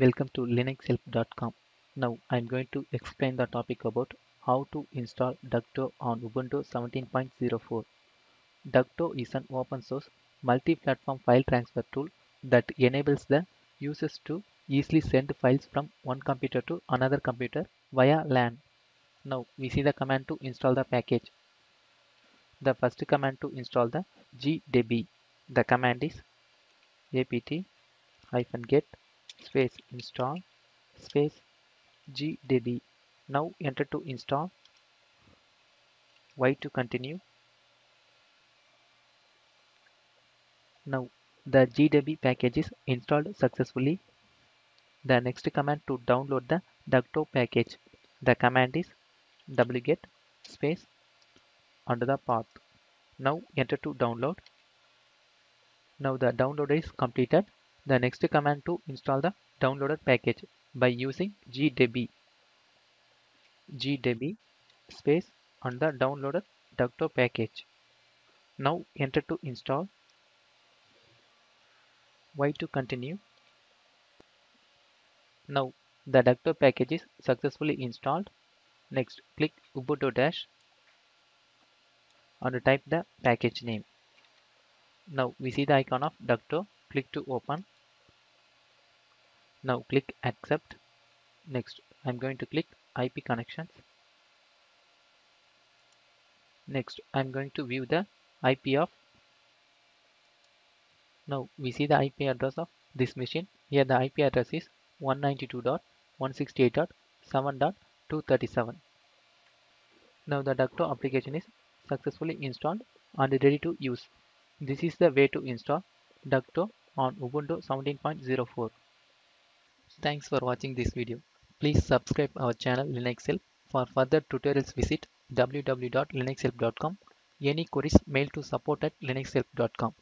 Welcome to linuxhelp.com. Now I'm going to explain the topic about how to install Dukto on Ubuntu 17.04. Dukto is an open source multi-platform file transfer tool that enables the users to easily send files from one computer to another computer via LAN. Now we see the command to install the package. The first command to install the gdb. The command is apt-get space install space gdb. Now enter to install, Y to continue. Now the gdb package is installed successfully. The next command to download the Dukto package. The command is wget space under the path. Now enter to download. Now the download is completed. The next command to install the downloaded package by using gdb space on the downloaded Dukto package. Now enter to install, Y to continue. Now the Dukto package is successfully installed. Next, click Ubuntu dash and type the package name. Now we see the icon of Dukto. Click to open. Now click accept. Next, I'm going to click IP connections. Next, I'm going to view the IP of. Now we see the IP address of this machine. Here the IP address is 192.168.7.237. Now the Dukto application is successfully installed and ready to use. This is the way to install Dukto on Ubuntu 17.04. Thanks for watching this video. Please subscribe our channel Linux Help. For further tutorials visit www.linuxhelp.com. Any queries mail to support@linuxhelp.com.